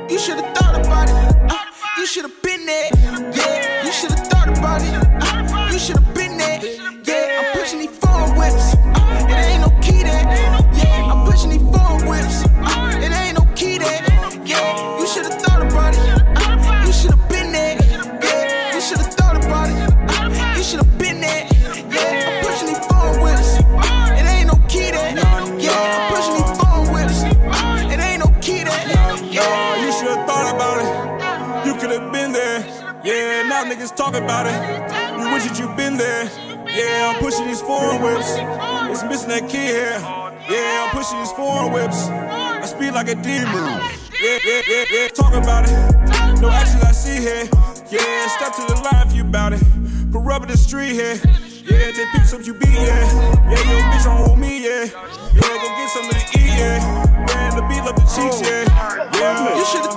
You should've thought about it. You should've been there. Yeah, you should've thought about it. You should've been there. Yeah, I'm pushing these foreign whips. It ain't no key there. Yeah, I'm pushing these foreign whips. It ain't no key there. Yeah, you should've thought about it. You should've been there. Yeah, you should've thought about it. You should've been there. Yeah, I'm pushing these foreign whips. It ain't no key there. Yeah, I'm pushing these foreign whips. It ain't no key there. Yeah, you should've thought about it. You could've been there. Yeah, now niggas talk about it. You wish that you been there. Yeah, I'm pushing these foreign whips. It's missing that key here. Yeah, I'm pushing these foreign whips. I speed like a demon. Yeah, talk about it. No actions I see here. Yeah, step to the line if you bout it. Put rub in the street here. Yeah, take pics up you beat, yeah. Yeah, your bitch on hold me, yeah. Yeah, go get something to eat, yeah. Yeah, the beat up the cheeks, yeah. Yeah, you should've